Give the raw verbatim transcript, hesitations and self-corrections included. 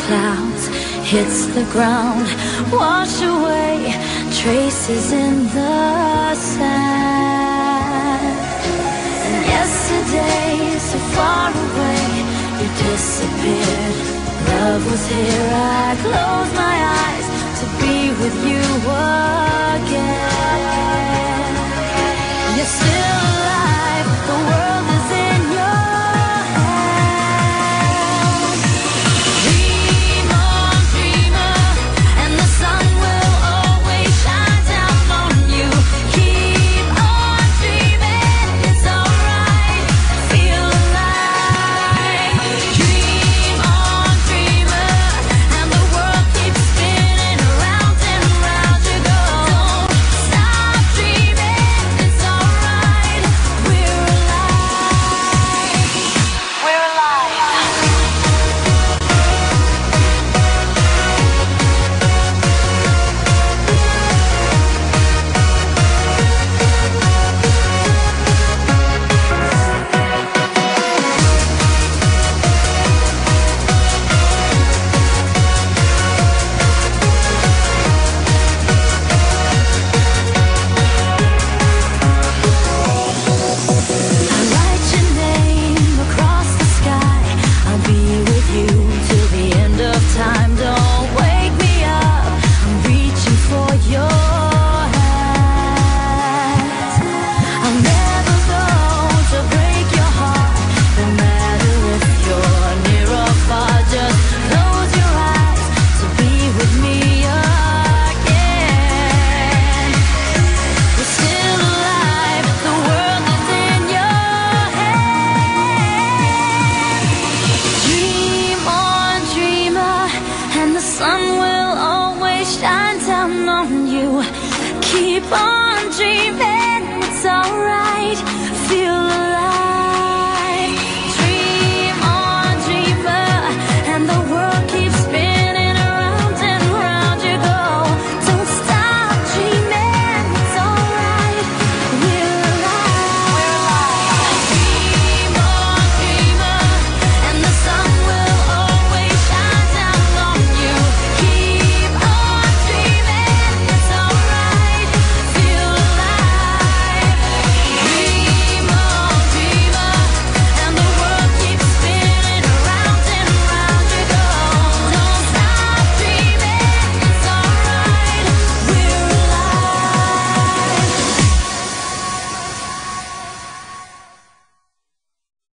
clouds hits the ground, wash away traces in the sand. And yesterday, so far away, you disappeared. Love was here, I closed my eyes to be with you again. You're still alive, the world is in your hands. Dream on, dreamer, and the sun will always shine down on you. Keep on dreaming, it's alright, feel alive. Dream on, dreamer, and the world keeps spinning around and round you go. Don't stop dreaming, it's alright, we're alive, we're alive. I write your name across the sky. I'll be with you till the end of time. Don't wake me up, I'm reaching for your hands. I'll never go to break your heart, no matter if you're near or far. Just close your eyes to be with me again. You're still alive, the world is in your hands. Dream on, dreamer, and the sun will always shine down on you. Keep on dreaming.